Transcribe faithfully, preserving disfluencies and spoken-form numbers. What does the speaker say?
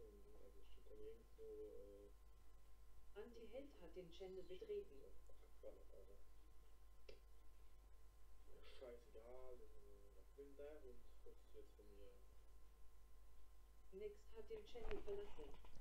Also steht dann irgendwo, äh... Anti-Held hat den Channel betreten. Abgeballert, Alter. Ja, scheißegal, was will der und was ist jetzt von mir? Next hat den Channel verlassen.